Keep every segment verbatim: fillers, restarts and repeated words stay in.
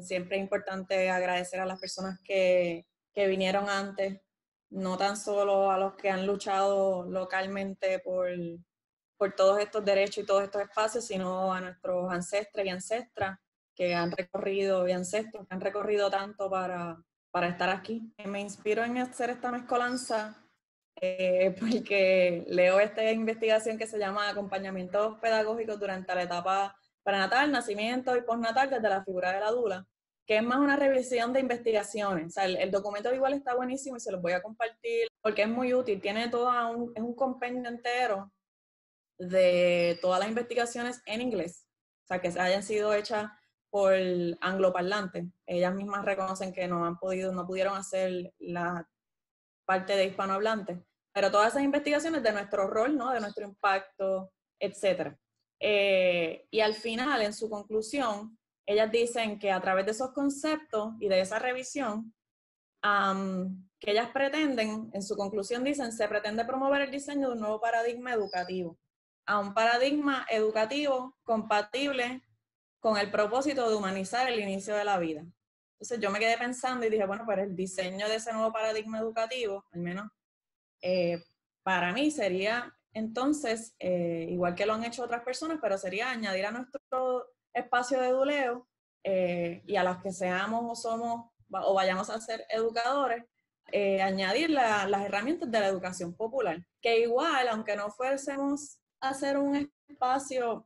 siempre es importante agradecer a las personas que, que vinieron antes, no tan solo a los que han luchado localmente por, por todos estos derechos y todos estos espacios, sino a nuestros ancestres y ancestras que han recorrido, y ancestros que han recorrido tanto para, para estar aquí. Me inspiro en hacer esta mezcolanza eh, porque leo esta investigación que se llama Acompañamientos pedagógicos durante la etapa prenatal, nacimiento y postnatal desde la figura de la dula, que es más una revisión de investigaciones. O sea, el, el documento igual está buenísimo y se los voy a compartir porque es muy útil. Tiene todo un, es un compendio entero de todas las investigaciones en inglés, o sea, que hayan sido hechas por angloparlantes. Ellas mismas reconocen que no han podido, no pudieron hacer la parte de hispanohablantes, pero todas esas investigaciones de nuestro rol, ¿no? De nuestro impacto, etcétera. Eh, y al final, en su conclusión, ellas dicen que a través de esos conceptos y de esa revisión, um, que ellas pretenden, en su conclusión dicen, se pretende promover el diseño de un nuevo paradigma educativo, a un paradigma educativo compatible con el propósito de humanizar el inicio de la vida. Entonces yo me quedé pensando y dije, bueno, pero el diseño de ese nuevo paradigma educativo, al menos eh, para mí sería entonces, eh, igual que lo han hecho otras personas, pero sería añadir a nuestro espacio de eduleo eh, y a las que seamos o somos o vayamos a ser educadores, eh, añadir la, las herramientas de la educación popular, que igual, aunque no fuésemos a hacer un espacio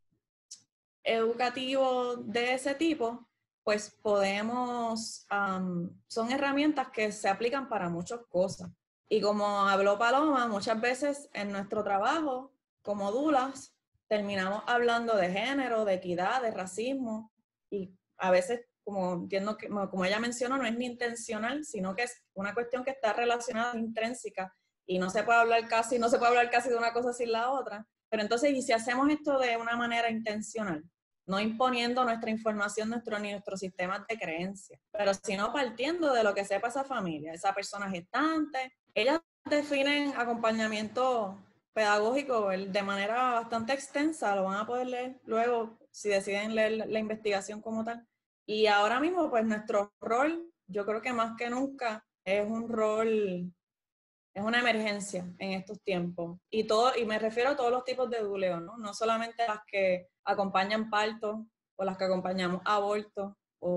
educativo de ese tipo, pues podemos, um, son herramientas que se aplican para muchas cosas. Y como habló Paloma, muchas veces en nuestro trabajo, como dulas, terminamos hablando de género, de equidad, de racismo, y a veces, como entiendo que, como ella mencionó, no es ni intencional, sino que es una cuestión que está relacionada, intrínseca, y no se puede hablar casi, no se puede hablar casi de una cosa sin la otra. Pero entonces, ¿y si hacemos esto de una manera intencional? No imponiendo nuestra información nuestro, ni nuestros sistemas de creencias, pero sino partiendo de lo que sepa esa familia, esa persona gestante. Ellas definen acompañamiento pedagógico de manera bastante extensa, lo van a poder leer luego si deciden leer la investigación como tal. Y ahora mismo, pues nuestro rol, yo creo que más que nunca, es un rol, es una emergencia en estos tiempos. Y, todo, y me refiero a todos los tipos de duleo, ¿no? No solamente las que acompañan partos o las que acompañamos abortos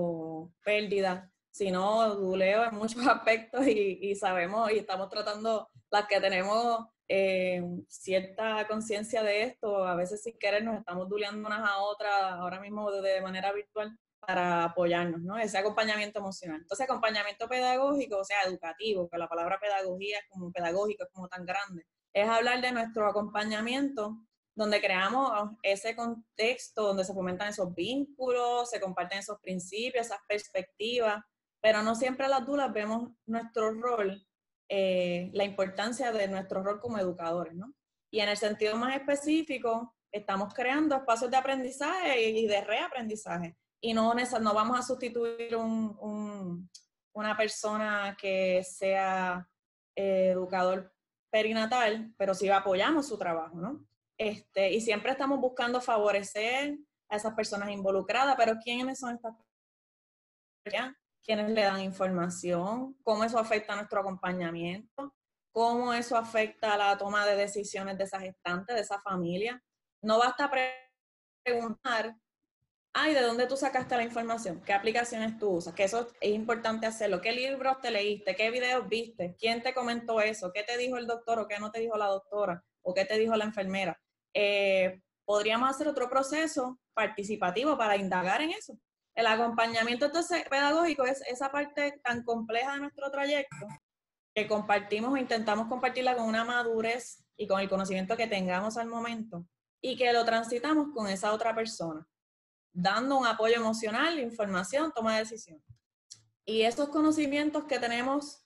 o pérdidas, sino duleo en muchos aspectos y, y sabemos y estamos tratando, las que tenemos eh, cierta conciencia de esto, a veces sin querer nos estamos duleando unas a otras, ahora mismo de, de manera virtual, para apoyarnos, ¿no? Ese acompañamiento emocional. Entonces, acompañamiento pedagógico, o sea, educativo, que la palabra pedagogía es como pedagógico, es como tan grande, es hablar de nuestro acompañamiento donde creamos ese contexto, donde se fomentan esos vínculos, se comparten esos principios, esas perspectivas, pero no siempre las dulas vemos nuestro rol, eh, la importancia de nuestro rol como educadores, ¿no? Y en el sentido más específico, estamos creando espacios de aprendizaje y de reaprendizaje. Y no, no vamos a sustituir un, un, una persona que sea eh, educador perinatal, pero sí apoyamos su trabajo, ¿no? Este, y siempre estamos buscando favorecer a esas personas involucradas, pero ¿quiénes son estas personas? ¿Quiénes le dan información? ¿Cómo eso afecta a nuestro acompañamiento? ¿Cómo eso afecta a la toma de decisiones de esa gestante, de esa familia? No basta preguntar, ay, ¿de dónde tú sacaste la información? ¿Qué aplicaciones tú usas? Que eso es importante hacerlo. ¿Qué libros te leíste? ¿Qué videos viste? ¿Quién te comentó eso? ¿Qué te dijo el doctor o qué no te dijo la doctora? ¿O qué te dijo la enfermera? Eh, podríamos hacer otro proceso participativo para indagar en eso. El acompañamiento entonces pedagógico es esa parte tan compleja de nuestro trayecto que compartimos o intentamos compartirla con una madurez y con el conocimiento que tengamos al momento y que lo transitamos con esa otra persona, dando un apoyo emocional, información, toma de decisión. Y esos conocimientos que tenemos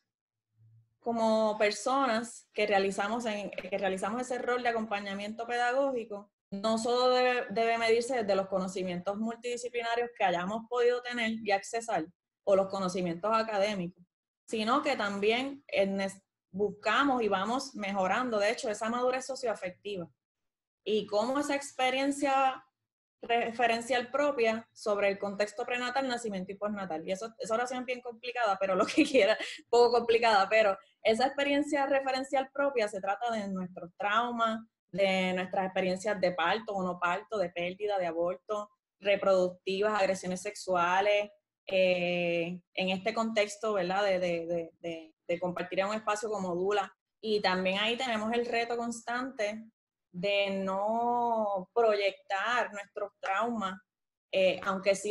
como personas que realizamos, en, que realizamos ese rol de acompañamiento pedagógico, no solo debe, debe medirse desde los conocimientos multidisciplinarios que hayamos podido tener y accesar, o los conocimientos académicos, sino que también en, buscamos y vamos mejorando, de hecho, esa madurez socioafectiva. Y cómo esa experiencia referencial propia sobre el contexto prenatal, nacimiento y postnatal. Y eso, esa oración es bien complicada, pero lo que quiera, poco complicada, pero esa experiencia referencial propia se trata de nuestros traumas, de nuestras experiencias de parto o no parto, de pérdida, de aborto, reproductivas, agresiones sexuales, eh, en este contexto, ¿verdad?, de, de, de, de, de compartir en un espacio como Dula. Y también ahí tenemos el reto constante de no proyectar nuestros traumas, eh, aunque sí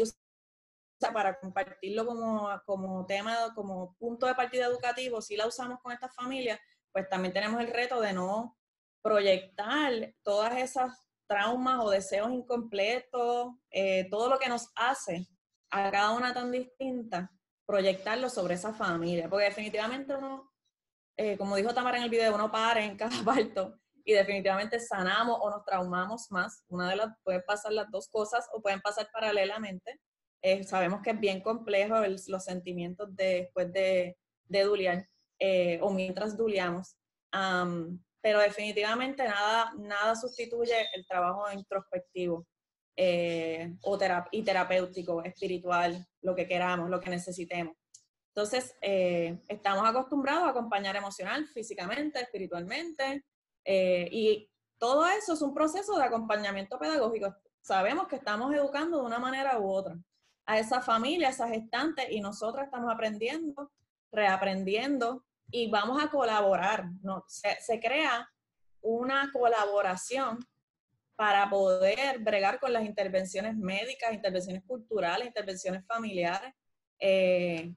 usa para compartirlo como, como tema, como punto de partida educativo, si la usamos con estas familias, pues también tenemos el reto de no proyectar todas esas traumas o deseos incompletos, eh, todo lo que nos hace a cada una tan distinta, proyectarlo sobre esa familia, porque definitivamente uno, eh, como dijo Tamara en el video, uno para en cada parto y definitivamente sanamos o nos traumamos más. Una de las, pueden pasar las dos cosas o pueden pasar paralelamente. Eh, sabemos que es bien complejo el, los sentimientos de, después de, de duliar eh, o mientras duliamos. Um, pero definitivamente nada, nada sustituye el trabajo introspectivo eh, o terap y terapéutico, espiritual, lo que queramos, lo que necesitemos. Entonces, eh, estamos acostumbrados a acompañar emocional, físicamente, espiritualmente, eh, y todo eso es un proceso de acompañamiento pedagógico. Sabemos que estamos educando de una manera u otra a esa familia, a esa gestante, y nosotros estamos aprendiendo, reaprendiendo, y vamos a colaborar, ¿no? Se, se crea una colaboración para poder bregar con las intervenciones médicas, intervenciones culturales, intervenciones familiares, eh,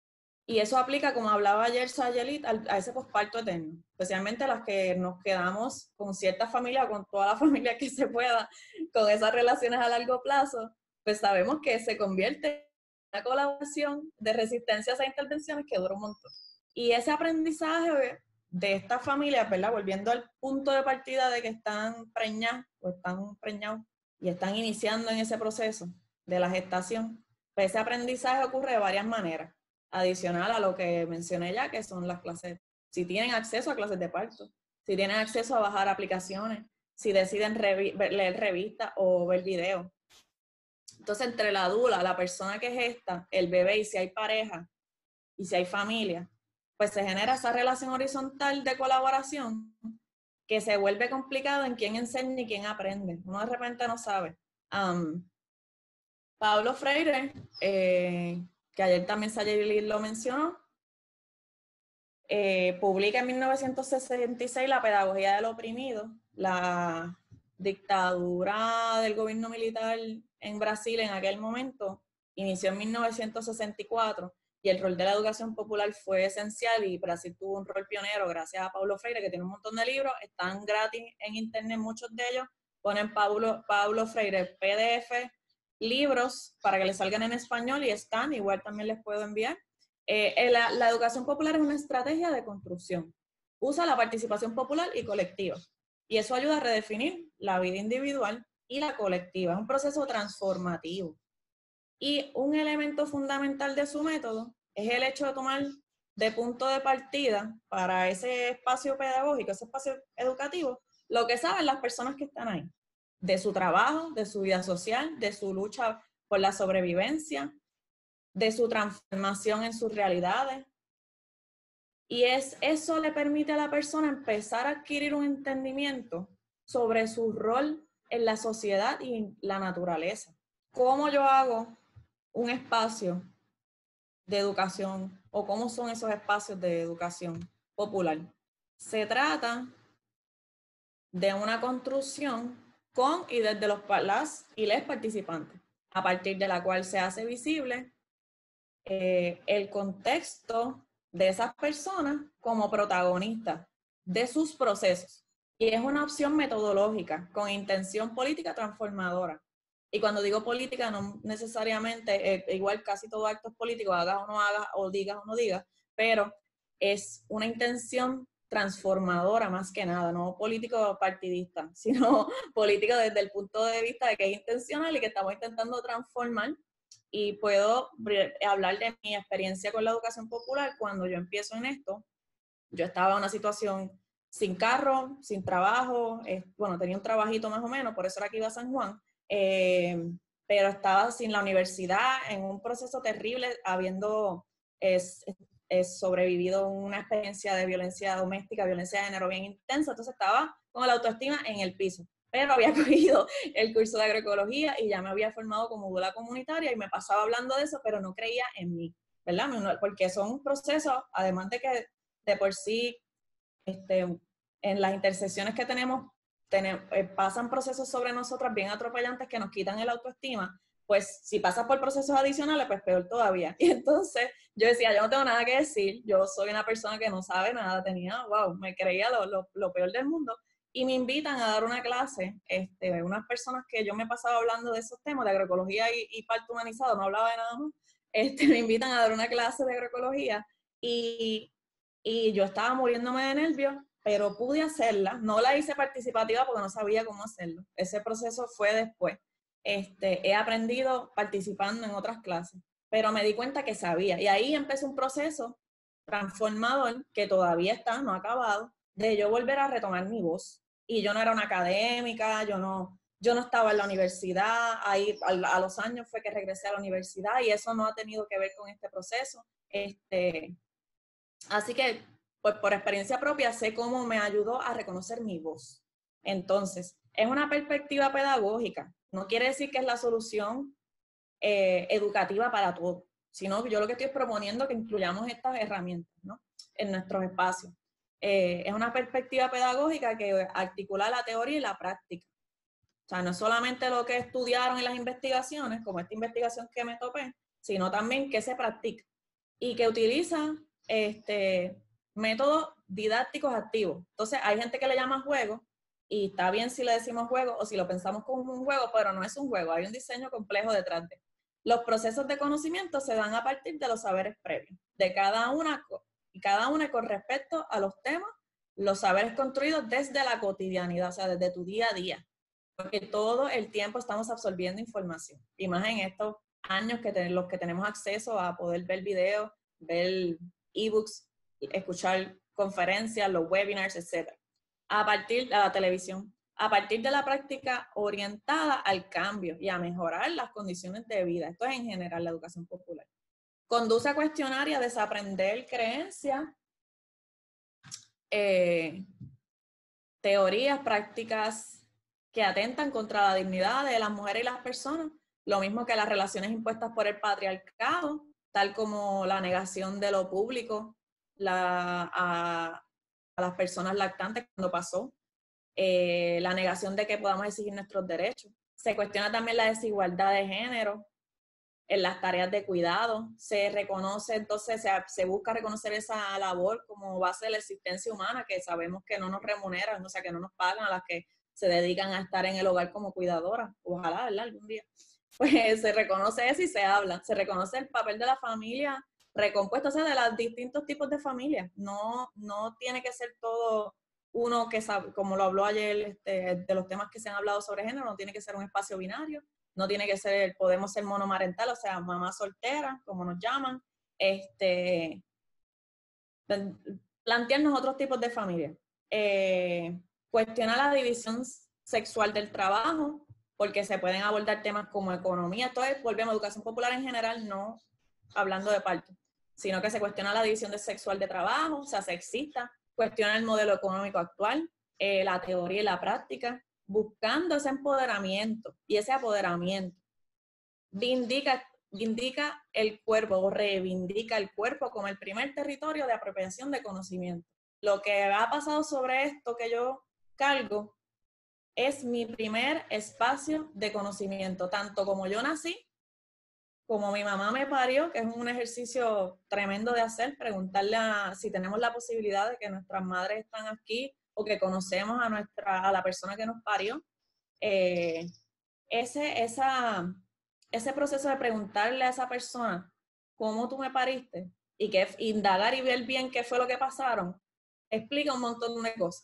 y eso aplica, como hablaba ayer Sayelit, a ese posparto eterno, especialmente las que nos quedamos con cierta familia o con toda la familia que se pueda, con esas relaciones a largo plazo, pues sabemos que se convierte en una colaboración de resistencia a esas intervenciones que dura un montón. Y ese aprendizaje de estas familias, ¿verdad? Volviendo al punto de partida de que están preñados o están preñados y están iniciando en ese proceso de la gestación, pues ese aprendizaje ocurre de varias maneras, adicional a lo que mencioné ya, que son las clases, si tienen acceso a clases de parto, si tienen acceso a bajar aplicaciones, si deciden revi leer revistas o ver videos. Entonces, entre la dula, la persona que gesta, el bebé, y si hay pareja, y si hay familia, pues se genera esa relación horizontal de colaboración que se vuelve complicado en quién enseña y quién aprende. Uno de repente no sabe. Um, Pablo Freire, eh, que ayer también Sayeli lo mencionó, eh, publica en mil novecientos sesenta y seis La pedagogía del oprimido, la dictadura del gobierno militar en Brasil en aquel momento inició en mil novecientos sesenta y cuatro y el rol de la educación popular fue esencial y Brasil tuvo un rol pionero gracias a Paulo Freire, que tiene un montón de libros, están gratis en internet muchos de ellos, ponen Paulo, Paulo Freire P D F, libros para que les salgan en español y están, igual también les puedo enviar. Eh, la, la educación popular es una estrategia de construcción. Usa la participación popular y colectiva. Y eso ayuda a redefinir la vida individual y la colectiva. Es un proceso transformativo. Y un elemento fundamental de su método es el hecho de tomar de punto de partida para ese espacio pedagógico, ese espacio educativo, lo que saben las personas que están ahí. De su trabajo, de su vida social, de su lucha por la sobrevivencia, de su transformación en sus realidades. Y es, eso le permite a la persona empezar a adquirir un entendimiento sobre su rol en la sociedad y la naturaleza. ¿Cómo yo hago un espacio de educación o cómo son esos espacios de educación popular? Se trata de una construcción con y desde los las y les participantes, a partir de la cual se hace visible Eh, el contexto de esas personas como protagonistas de sus procesos. Y es una opción metodológica con intención política transformadora. Y cuando digo política, no necesariamente, eh, igual casi todo acto es político, hagas o no hagas, o digas o no digas, pero es una intención transformadora más que nada, no político partidista, sino político desde el punto de vista de que es intencional y que estamos intentando transformar. Y puedo hablar de mi experiencia con la educación popular. Cuando yo empiezo en esto, yo estaba en una situación sin carro, sin trabajo, eh, bueno, tenía un trabajito más o menos, por eso era que iba a San Juan, eh, pero estaba sin la universidad, en un proceso terrible, habiendo es, es sobrevivido una experiencia de violencia doméstica, violencia de género bien intensa, entonces estaba con la autoestima en el piso. Pero había cogido el curso de agroecología y ya me había formado como doula comunitaria y me pasaba hablando de eso, pero no creía en mí, ¿verdad? Porque son procesos, además de que de por sí, este, en las intersecciones que tenemos, tenemos eh, pasan procesos sobre nosotras bien atropellantes que nos quitan el autoestima, pues si pasas por procesos adicionales, pues peor todavía. Y entonces yo decía, yo no tengo nada que decir, yo soy una persona que no sabe nada, tenía, wow, me creía lo, lo, lo peor del mundo. Y me invitan a dar una clase, este, unas personas que yo me pasaba hablando de esos temas, de agroecología y, y parto humanizado, no hablaba de nada más, este, me invitan a dar una clase de agroecología y, y yo estaba muriéndome de nervios, pero pude hacerla. No la hice participativa porque no sabía cómo hacerlo. Ese proceso fue después. Este, he aprendido participando en otras clases, pero me di cuenta que sabía. Y ahí empezó un proceso transformador que todavía está, no ha acabado, de yo volver a retomar mi voz. Y yo no era una académica, yo no, yo no estaba en la universidad, ahí a, a los años fue que regresé a la universidad y eso no ha tenido que ver con este proceso. Este, así que, pues por experiencia propia, sé cómo me ayudó a reconocer mi voz. Entonces, es una perspectiva pedagógica. No quiere decir que es la solución eh, educativa para todo, sino que yo lo que estoy proponiendo es que incluyamos estas herramientas, ¿no?, en nuestros espacios. Eh, es una perspectiva pedagógica que articula la teoría y la práctica. O sea, no es solamente lo que estudiaron en las investigaciones, como esta investigación que me topé, sino también que se practica y que utiliza este, métodos didácticos activos. Entonces, hay gente que le llama juego, y está bien si le decimos juego o si lo pensamos como un juego, pero no es un juego, hay un diseño complejo detrás de. Los procesos de conocimiento se dan a partir de los saberes previos, de cada una, y cada una con respecto a los temas, los saberes construidos desde la cotidianidad, o sea, desde tu día a día, porque todo el tiempo estamos absorbiendo información, y más en estos años que ten, los que tenemos acceso a poder ver videos, ver ebooks, escuchar conferencias, los webinars, etcétera. A partir de la televisión, a partir de la práctica orientada al cambio y a mejorar las condiciones de vida. Esto es en general la educación popular. Conduce a cuestionar y a desaprender creencias, eh, teorías, prácticas que atentan contra la dignidad de las mujeres y las personas, lo mismo que las relaciones impuestas por el patriarcado, tal como la negación de lo público la, a, a las personas lactantes cuando pasó, eh, la negación de que podamos exigir nuestros derechos. Se cuestiona también la desigualdad de género en las tareas de cuidado. Se reconoce, entonces se, se busca reconocer esa labor como base de la existencia humana, que sabemos que no nos remuneran, o sea, que no nos pagan, a las que se dedican a estar en el hogar como cuidadoras. Ojalá, ¿verdad?, algún día. Pues se reconoce eso y se habla. Se reconoce el papel de la familia recompuesta, o sea, de los distintos tipos de familias. No, no tiene que ser todo uno que sabe, como lo habló ayer, este, de los temas que se han hablado sobre género, no tiene que ser un espacio binario, no tiene que ser, podemos ser monomarental, o sea, mamá soltera, como nos llaman, este, plantearnos otros tipos de familia. Eh, cuestionar la división sexual del trabajo, porque se pueden abordar temas como economía. Entonces, volvemos a educación popular en general, no hablando de parto, sino que se cuestiona la división de sexual de trabajo, o sea, sexista, cuestiona el modelo económico actual, eh, la teoría y la práctica, buscando ese empoderamiento, y ese apoderamiento vindica, vindica el cuerpo, o reivindica el cuerpo como el primer territorio de apropiación de conocimiento. Lo que ha pasado sobre esto que yo cargo es mi primer espacio de conocimiento, tanto como yo nací, como mi mamá me parió, que es un ejercicio tremendo de hacer, preguntarle a, si tenemos la posibilidad de que nuestras madres están aquí o que conocemos a, nuestra, a la persona que nos parió. Eh, ese, esa, ese proceso de preguntarle a esa persona cómo tú me pariste y que indagar y ver bien qué fue lo que pasaron, explica un montón de cosas.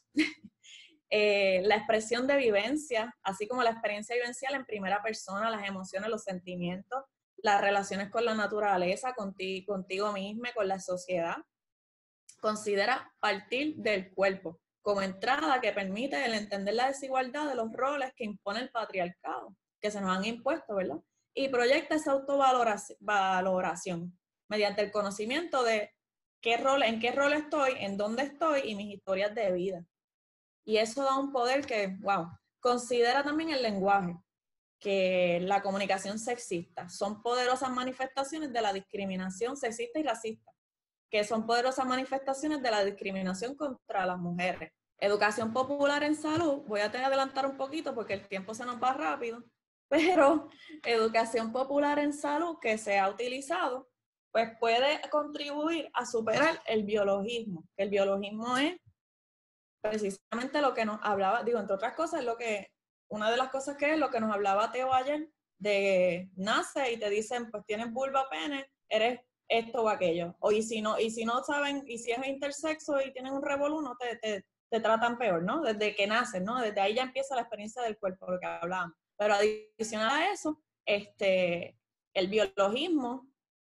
Eh, la expresión de vivencia, así como la experiencia vivencial en primera persona, las emociones, los sentimientos, las relaciones con la naturaleza, contigo, contigo misma, con la sociedad. Considera partir del cuerpo como entrada que permite el entender la desigualdad de los roles que impone el patriarcado, que se nos han impuesto, ¿verdad? Y proyecta esa autovaloración mediante el conocimiento de qué rol, en qué rol estoy, en dónde estoy y mis historias de vida. Y eso da un poder que, wow, considera también el lenguaje, que la comunicación sexista son poderosas manifestaciones de la discriminación sexista y racista, que son poderosas manifestaciones de la discriminación contra las mujeres. Educación popular en salud, voy a tener que adelantar un poquito porque el tiempo se nos va rápido, pero educación popular en salud que se ha utilizado, pues puede contribuir a superar el biologismo. El biologismo es precisamente lo que nos hablaba, digo, entre otras cosas, lo que, una de las cosas que es lo que nos hablaba Teo ayer, de nace y te dicen, pues tienes vulva, pene, eres esto o aquello. O y si no, y si no saben, y si es intersexo y tienen un revolú, no te, te, te tratan peor, ¿no? Desde que nacen, ¿no? Desde ahí ya empieza la experiencia del cuerpo, lo que hablábamos. Pero adicional a eso, este, el biologismo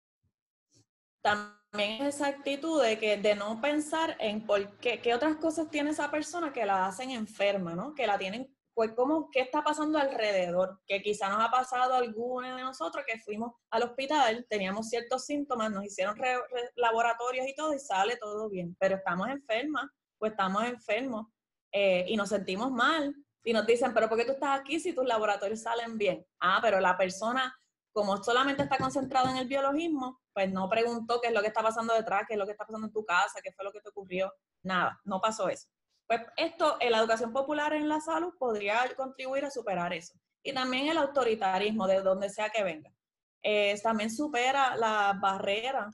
también es esa actitud de, que, de no pensar en por qué, qué otras cosas tiene esa persona que la hacen enferma, ¿no? Que la tienen, pues, como, ¿qué está pasando alrededor? Que quizá nos ha pasado a alguna de nosotros que fuimos al hospital, teníamos ciertos síntomas, nos hicieron re, re, laboratorios y todo, y sale todo bien, pero estamos enfermas, pues estamos enfermos, eh, y nos sentimos mal, y nos dicen, pero ¿por qué tú estás aquí si tus laboratorios salen bien? Ah, pero la persona, como solamente está concentrado en el biologismo, pues no preguntó qué es lo que está pasando detrás, qué es lo que está pasando en tu casa, qué fue lo que te ocurrió, nada, no pasó eso. Pues esto, en la educación popular en la salud podría contribuir a superar eso. Y también el autoritarismo, de donde sea que venga. Eh, también supera la barrera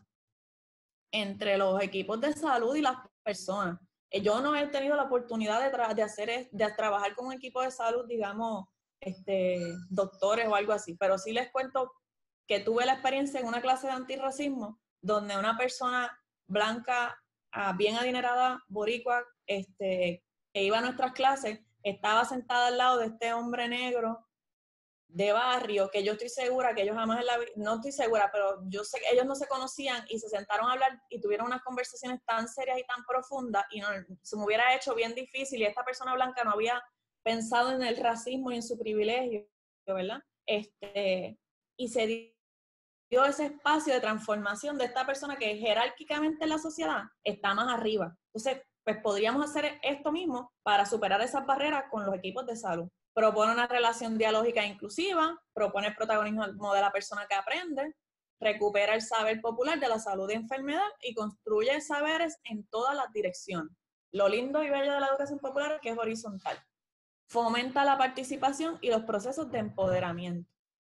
entre los equipos de salud y las personas. Eh, yo no he tenido la oportunidad de, tra de, hacer, de trabajar con un equipo de salud, digamos, este, doctores o algo así, pero sí les cuento que tuve la experiencia en una clase de antirracismo donde una persona blanca, bien adinerada, boricua, este, que iba a nuestras clases, estaba sentada al lado de este hombre negro de barrio, que yo estoy segura que ellos jamás en la vida, no estoy segura, pero yo sé que ellos no se conocían y se sentaron a hablar y tuvieron unas conversaciones tan serias y tan profundas y no, se me hubiera hecho bien difícil y esta persona blanca no había pensado en el racismo y en su privilegio, ¿verdad? Este, y se dio ese espacio de transformación de esta persona que jerárquicamente en la sociedad está más arriba. Entonces, pues podríamos hacer esto mismo para superar esas barreras con los equipos de salud. Propone una relación dialógica inclusiva, propone el protagonismo de la persona que aprende, recupera el saber popular de la salud y enfermedad y construye saberes en todas las direcciones. Lo lindo y bello de la educación popular es que es horizontal. Fomenta la participación y los procesos de empoderamiento.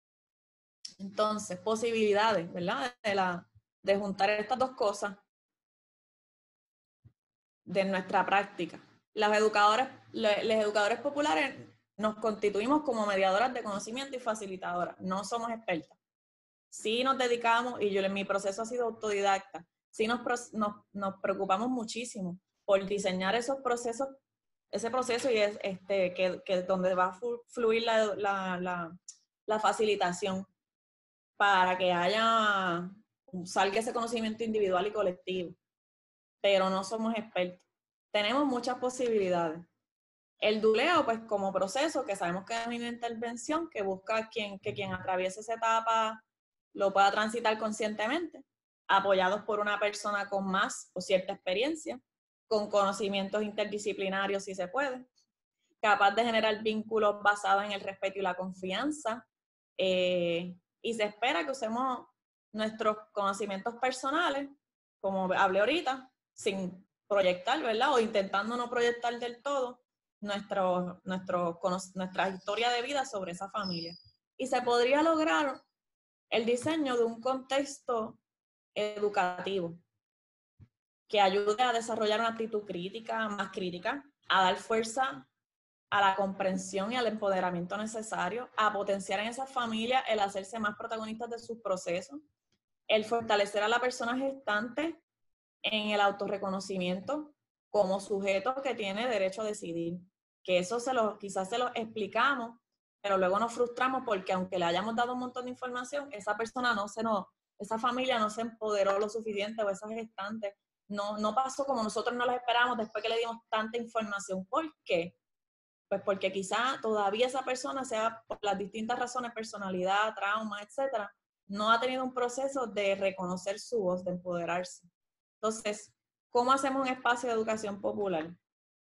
Entonces, posibilidades, ¿verdad? De, la, de juntar estas dos cosas de nuestra práctica. Los educadores, los educadores populares nos constituimos como mediadoras de conocimiento y facilitadoras. No somos expertas. Sí nos dedicamos, y yo en mi proceso ha sido autodidacta, sí nos, nos, nos preocupamos muchísimo por diseñar esos procesos, ese proceso y es este, que, que donde va a fluir la, la, la, la facilitación para que haya, salga ese conocimiento individual y colectivo. Pero no somos expertos. Tenemos muchas posibilidades. El duleo, pues como proceso, que sabemos que es una intervención que busca quien, que quien atraviese esa etapa lo pueda transitar conscientemente, apoyados por una persona con más o cierta experiencia, con conocimientos interdisciplinarios si se puede, capaz de generar vínculos basados en el respeto y la confianza, eh, y se espera que usemos nuestros conocimientos personales, como hablé ahorita, sin proyectar, ¿verdad? O intentando no proyectar del todo nuestro, nuestro, nuestra historia de vida sobre esa familia. Y se podría lograr el diseño de un contexto educativo que ayude a desarrollar una actitud crítica, más crítica, a dar fuerza a la comprensión y al empoderamiento necesario, a potenciar en esa familia el hacerse más protagonistas de sus procesos, el fortalecer a la persona gestante en el autorreconocimiento como sujeto que tiene derecho a decidir. Que eso se lo, quizás se lo explicamos, pero luego nos frustramos porque aunque le hayamos dado un montón de información, esa persona no se nos, esa familia no se empoderó lo suficiente o esa gestante no, no pasó como nosotros no lo esperábamos después que le dimos tanta información. ¿Por qué? Pues porque quizá todavía esa persona, sea por las distintas razones, personalidad, trauma, etcétera, no ha tenido un proceso de reconocer su voz, de empoderarse. Entonces, ¿cómo hacemos un espacio de educación popular?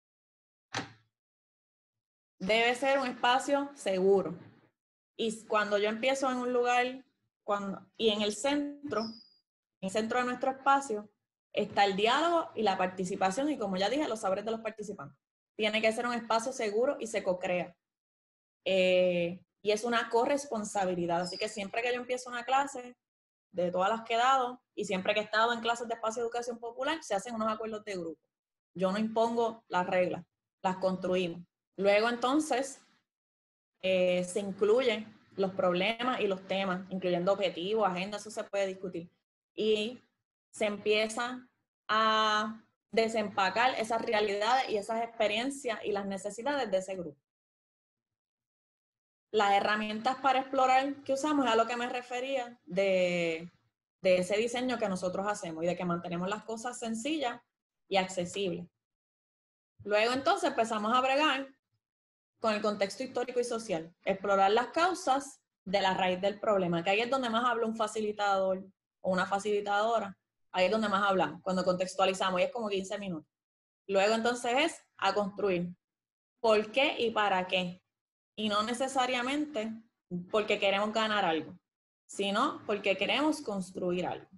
Debe ser un espacio seguro. Y cuando yo empiezo en un lugar, cuando, y en el centro, en el centro de nuestro espacio, está el diálogo y la participación, y como ya dije, los saberes de los participantes. Tiene que ser un espacio seguro y se co-crea. Eh, y es una corresponsabilidad. Así que siempre que yo empiezo una clase, de todas las que he dado, y siempre que he estado en clases de espacio de educación popular, se hacen unos acuerdos de grupo. Yo no impongo las reglas, las construimos. Luego entonces eh, se incluyen los problemas y los temas, incluyendo objetivos, agendas, eso se puede discutir. Y se empieza a desempacar esas realidades y esas experiencias y las necesidades de ese grupo. Las herramientas para explorar que usamos es a lo que me refería de, de ese diseño que nosotros hacemos y de que mantenemos las cosas sencillas y accesibles. Luego entonces empezamos a bregar con el contexto histórico y social, explorar las causas de la raíz del problema, que ahí es donde más habla un facilitador o una facilitadora, ahí es donde más hablamos, cuando contextualizamos, y es como quince minutos. Luego entonces es a construir, ¿por qué y para qué? Y no necesariamente porque queremos ganar algo, sino porque queremos construir algo.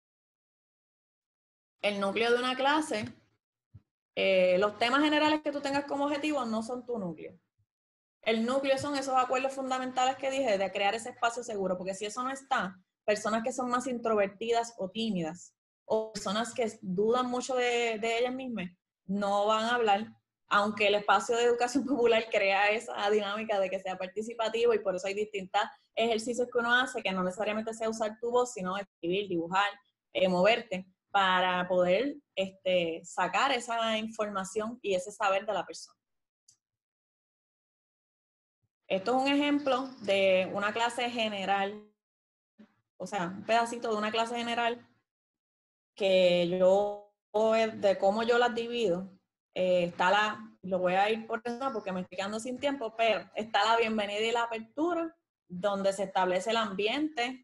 El núcleo de una clase, eh, los temas generales que tú tengas como objetivo no son tu núcleo. El núcleo son esos acuerdos fundamentales que dije de crear ese espacio seguro, porque si eso no está, personas que son más introvertidas o tímidas, o personas que dudan mucho de, de ellas mismas, no van a hablar, aunque el espacio de educación popular crea esa dinámica de que sea participativo, y por eso hay distintos ejercicios que uno hace, que no necesariamente sea usar tu voz, sino escribir, dibujar, eh, moverte, para poder este, sacar esa información y ese saber de la persona. Esto es un ejemplo de una clase general, o sea, un pedacito de una clase general que yo, de cómo yo las divido. Eh, está la, lo voy a ir por encima porque me estoy quedando sin tiempo, pero está la bienvenida y la apertura, donde se establece el ambiente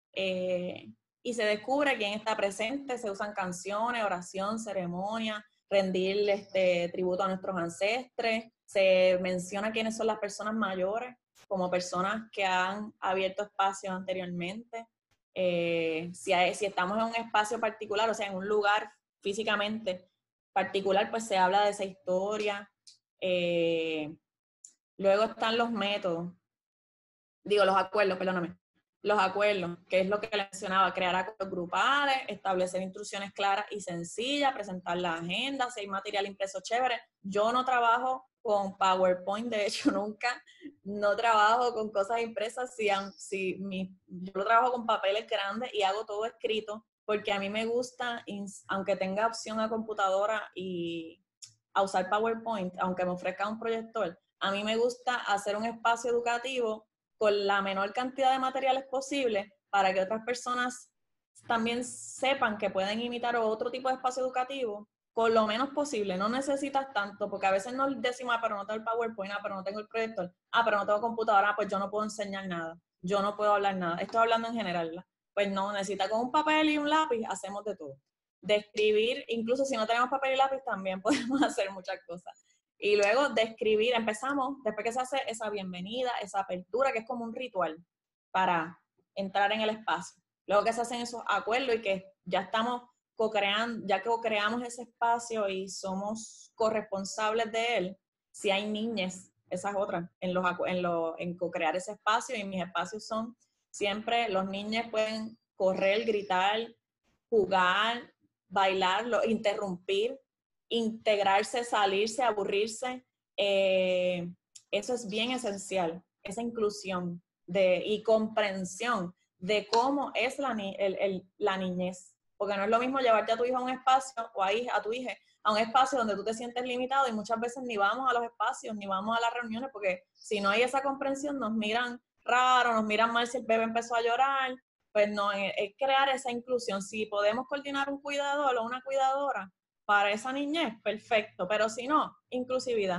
eh, y se descubre quién está presente, se usan canciones, oración, ceremonia, rendir este, tributo a nuestros ancestres, se menciona quiénes son las personas mayores, como personas que han abierto espacios anteriormente. Eh, si, hay, si estamos en un espacio particular, o sea, en un lugar físicamente particular, pues se habla de esa historia. Eh, luego están los métodos, digo, los acuerdos, perdóname. Los acuerdos, que es lo que le mencionaba, crear acuerdos grupales, establecer instrucciones claras y sencillas, presentar la agenda, si hay material impreso chévere. Yo no trabajo con PowerPoint, de hecho nunca, no trabajo con cosas impresas, si, si mi, yo lo trabajo con papeles grandes y hago todo escrito, porque a mí me gusta, aunque tenga opción a computadora y a usar PowerPoint, aunque me ofrezca un proyector, a mí me gusta hacer un espacio educativo con la menor cantidad de materiales posible para que otras personas también sepan que pueden imitar otro tipo de espacio educativo con lo menos posible. No necesitas tanto, porque a veces nos decimos, ah, pero no tengo el PowerPoint, ah, pero no tengo el proyector, ah, pero no tengo computadora, ah, pues yo no puedo enseñar nada, yo no puedo hablar nada. Estoy hablando en general, ¿verdad? Pues no, necesita con un papel y un lápiz, hacemos de todo. De escribir, incluso si no tenemos papel y lápiz, también podemos hacer muchas cosas. Y luego de escribir, empezamos, después que se hace esa bienvenida, esa apertura, que es como un ritual para entrar en el espacio. Luego que se hacen esos acuerdos y que ya estamos co-creando, ya que co-creamos ese espacio y somos corresponsables de él, si hay niñas, esa es otra, en, los, en, lo, en co-crear ese espacio, y mis espacios son siempre, los niños pueden correr, gritar, jugar, bailar, interrumpir, integrarse, salirse, aburrirse. Eh, eso es bien esencial, esa inclusión de, y comprensión de cómo es la, ni, el, el, la niñez. Porque no es lo mismo llevarte a tu hijo a un espacio o a, hija, a tu hija a un espacio donde tú te sientes limitado, y muchas veces ni vamos a los espacios, ni vamos a las reuniones, porque si no hay esa comprensión nos miran raro, nos miran mal si el bebé empezó a llorar. Pues no, es, es crear esa inclusión. Si podemos coordinar un cuidador o una cuidadora para esa niñez, perfecto, pero si no, inclusividad.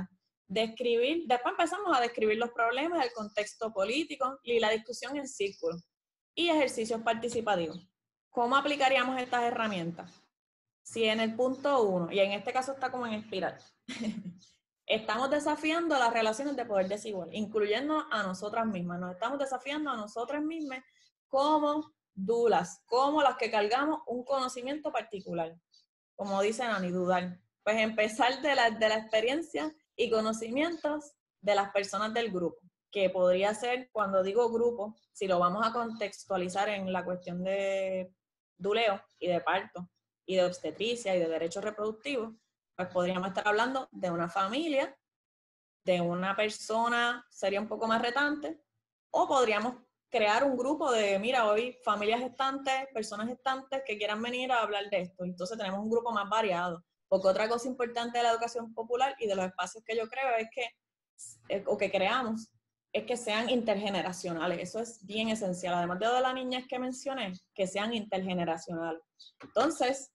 describir, después empezamos a describir los problemas, el contexto político y la discusión en círculo. Y ejercicios participativos. ¿Cómo aplicaríamos estas herramientas? Si en el punto uno, y en este caso está como en espiral, estamos desafiando las relaciones de poder desigual, incluyendo a nosotras mismas. Nos estamos desafiando a nosotras mismas como dulas, como las que cargamos un conocimiento particular. Como dice Nani, dudar. Pues empezar de la, de la experiencia y conocimientos de las personas del grupo, que podría ser, cuando digo grupo, si lo vamos a contextualizar en la cuestión de duleo y de parto y de obstetricia y de derechos reproductivos, pues podríamos estar hablando de una familia, de una persona, sería un poco más retante, o podríamos crear un grupo de, mira, hoy familias gestantes, personas gestantes que quieran venir a hablar de esto. Entonces tenemos un grupo más variado. Porque otra cosa importante de la educación popular y de los espacios que yo creo es que, o que creamos, es que sean intergeneracionales. Eso es bien esencial. Además de lo de la niñez que mencioné, que sean intergeneracionales. Entonces,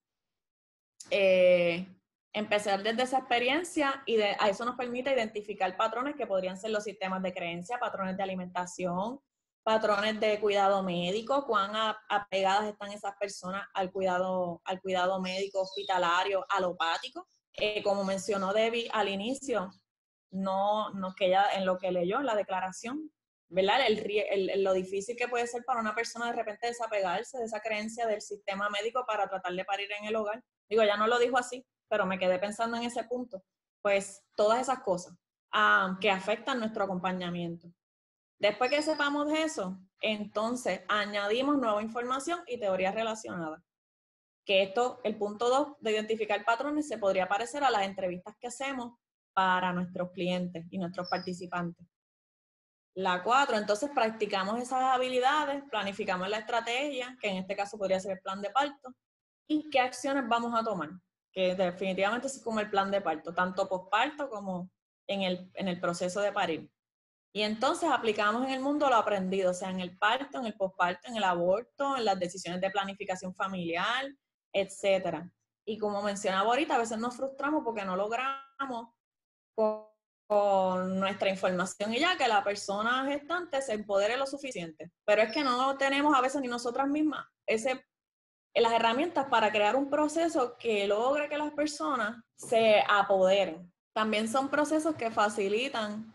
eh, empezar desde esa experiencia y de, a eso nos permite identificar patrones que podrían ser los sistemas de creencia, patrones de alimentación, patrones de cuidado médico, cuán apegadas están esas personas al cuidado, al cuidado médico hospitalario, alopático. Eh, como mencionó Debbie al inicio, no, no que ella en lo que leyó en la declaración, ¿verdad? El, el, el, lo difícil que puede ser para una persona de repente desapegarse de esa creencia del sistema médico para tratar de parir en el hogar. Digo, ya no lo dijo así, pero me quedé pensando en ese punto. Pues todas esas cosas um, que afectan nuestro acompañamiento. Después que sepamos de eso, entonces añadimos nueva información y teorías relacionadas. Que esto, el punto dos de identificar patrones, se podría parecer a las entrevistas que hacemos para nuestros clientes y nuestros participantes. La cuatro, entonces practicamos esas habilidades, planificamos la estrategia, que en este caso podría ser el plan de parto, y qué acciones vamos a tomar, que definitivamente es como el plan de parto, tanto posparto como en el, en el proceso de parir. Y entonces aplicamos en el mundo lo aprendido, o sea, en el parto, en el posparto, en el aborto, en las decisiones de planificación familiar, etcétera. Y como mencionaba ahorita, a veces nos frustramos porque no logramos con, con nuestra información y ya que la persona gestante se empodere lo suficiente. Pero es que no tenemos a veces ni nosotras mismas ese, las herramientas para crear un proceso que logre que las personas se apoderen. También son procesos que facilitan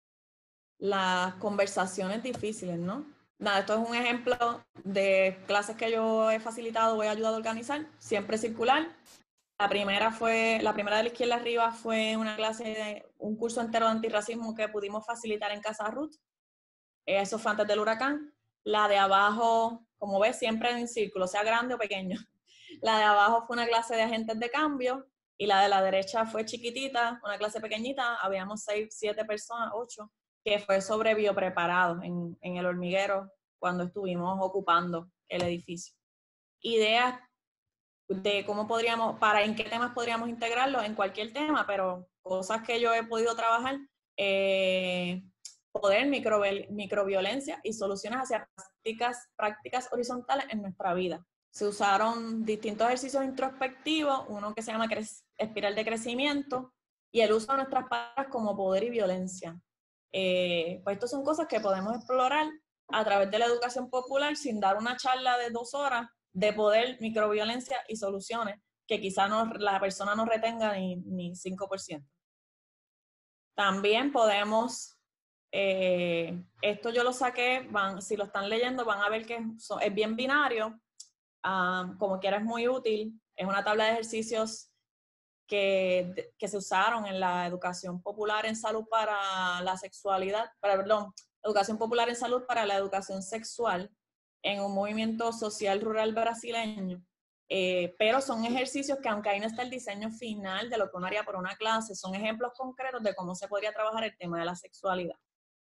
las conversaciones difíciles, ¿no? Nada, esto es un ejemplo de clases que yo he facilitado o he ayudado a organizar, siempre circular. La primera fue, la primera de la izquierda arriba fue una clase de un curso entero de antirracismo que pudimos facilitar en Casa Ruth. Eso fue antes del huracán. La de abajo, como ves, siempre en círculo, sea grande o pequeño. La de abajo fue una clase de agentes de cambio y la de la derecha fue chiquitita, una clase pequeñita, habíamos seis, siete personas, ocho, que fue sobre biopreparados en, en el hormiguero cuando estuvimos ocupando el edificio. Ideas de cómo podríamos, para en qué temas podríamos integrarlo, en cualquier tema, pero cosas que yo he podido trabajar, eh, poder, micro, microviolencia y soluciones hacia prácticas, prácticas horizontales en nuestra vida. Se usaron distintos ejercicios introspectivos, uno que se llama espiral de crecimiento y el uso de nuestras palabras como poder y violencia. Eh, pues estas son cosas que podemos explorar a través de la educación popular sin dar una charla de dos horas de poder, microviolencia y soluciones que quizá no, la persona no retenga ni, ni cinco por ciento. También podemos, eh, esto yo lo saqué, van, si lo están leyendo van a ver que es, es bien binario, um, como quiera es muy útil, es una tabla de ejercicios que, que se usaron en la educación popular en salud para la sexualidad, para, perdón, educación popular en salud para la educación sexual en un movimiento social rural brasileño. Eh, pero son ejercicios que aunque ahí no está el diseño final de lo que uno haría por una clase, son ejemplos concretos de cómo se podría trabajar el tema de la sexualidad.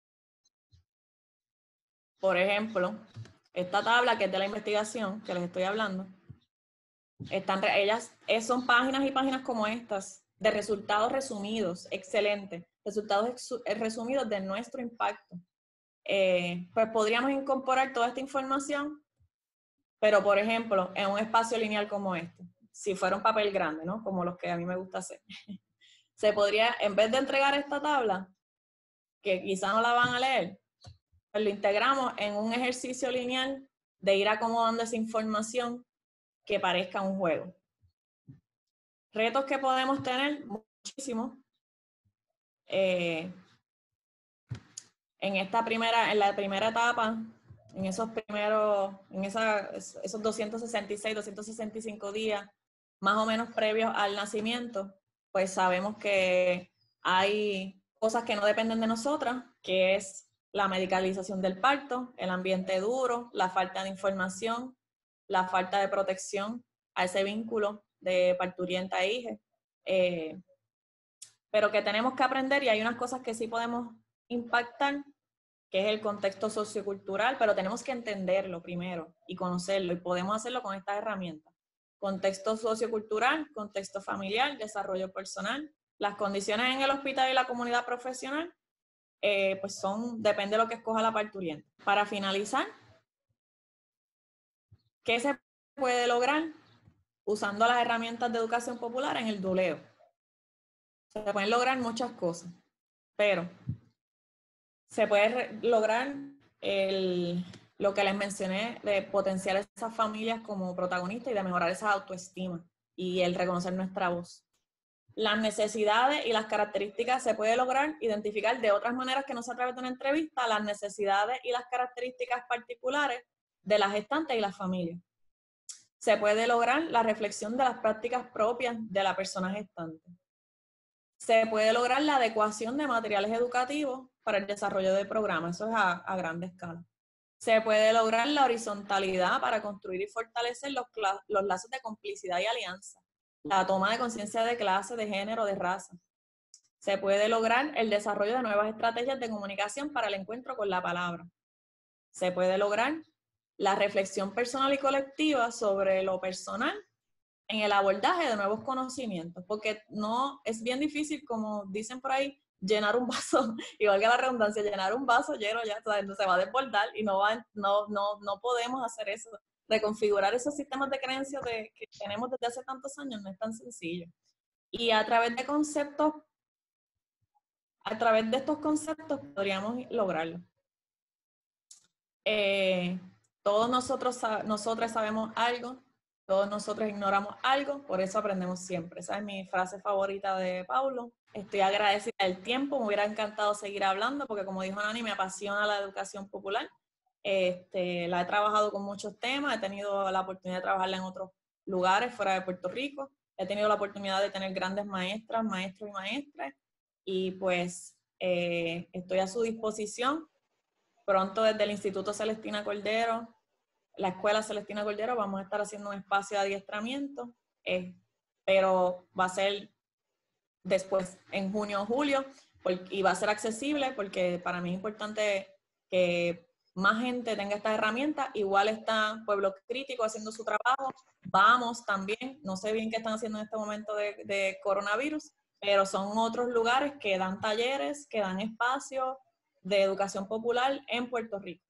Por ejemplo, esta tabla que es de la investigación que les estoy hablando, están, ellas son páginas y páginas como estas, de resultados resumidos, excelentes, resultados resumidos de nuestro impacto. Eh, pues podríamos incorporar toda esta información, pero por ejemplo, en un espacio lineal como este, si fuera un papel grande, ¿no? Como los que a mí me gusta hacer. se podría, en vez de entregar esta tabla, que quizá no la van a leer, pues lo integramos en un ejercicio lineal de ir acomodando esa información que parezca un juego. Retos que podemos tener, muchísimos. Eh, en esta primera, en la primera etapa, en esos primeros, en esa, esos doscientos sesenta y seis, doscientos sesenta y cinco días, más o menos previos al nacimiento, pues sabemos que hay cosas que no dependen de nosotras, que es la medicalización del parto, el ambiente duro, la falta de información, la falta de protección a ese vínculo de parturienta e hija. Eh, pero que tenemos que aprender, y hay unas cosas que sí podemos impactar, que es el contexto sociocultural, pero tenemos que entenderlo primero y conocerlo, y podemos hacerlo con estas herramientas. Contexto sociocultural, contexto familiar, desarrollo personal, las condiciones en el hospital y la comunidad profesional, eh, pues son, depende de lo que escoja la parturienta. Para finalizar, ¿qué se puede lograr usando las herramientas de educación popular en el doleo? Se pueden lograr muchas cosas, pero se puede lograr el, lo que les mencioné, de potenciar esas familias como protagonistas y de mejorar esa autoestima y el reconocer nuestra voz. Las necesidades y las características se puede lograr identificar de otras maneras que no sea a través de una entrevista, las necesidades y las características particulares de las gestantes y las familias. Se puede lograr la reflexión de las prácticas propias de la persona gestante. Se puede lograr la adecuación de materiales educativos para el desarrollo de programas, eso es a, a gran escala. Se puede lograr la horizontalidad para construir y fortalecer los, los lazos de complicidad y alianza, la toma de conciencia de clase, de género, de raza. Se puede lograr el desarrollo de nuevas estrategias de comunicación para el encuentro con la palabra. Se puede lograr la reflexión personal y colectiva sobre lo personal en el abordaje de nuevos conocimientos, porque no es bien difícil, como dicen por ahí, llenar un vaso, y valga la redundancia, llenar un vaso lleno ya, ¿sabes? Se va a desbordar y no, va, no, no, no podemos hacer eso. Reconfigurar esos sistemas de creencias de, que tenemos desde hace tantos años no es tan sencillo. Y a través de conceptos, a través de estos conceptos podríamos lograrlo. Eh, todos nosotros, nosotras sabemos algo, todos nosotros ignoramos algo, por eso aprendemos siempre. Esa es mi frase favorita de Paulo. Estoy agradecida del tiempo, me hubiera encantado seguir hablando porque, como dijo Nani, me apasiona la educación popular. Este, la he trabajado con muchos temas, he tenido la oportunidad de trabajarla en otros lugares fuera de Puerto Rico, he tenido la oportunidad de tener grandes maestras, maestros y maestras, y pues eh, estoy a su disposición. Pronto desde el Instituto Celestina Cordero, la Escuela Celestina Cordero, vamos a estar haciendo un espacio de adiestramiento, eh, pero va a ser después, en junio o julio, porque, y va a ser accesible porque para mí es importante que más gente tenga estas herramientas. Igual está Pueblo Crítico haciendo su trabajo, Vamos también, no sé bien qué están haciendo en este momento de, de coronavirus, pero son otros lugares que dan talleres, que dan espacios de educación popular en Puerto Rico.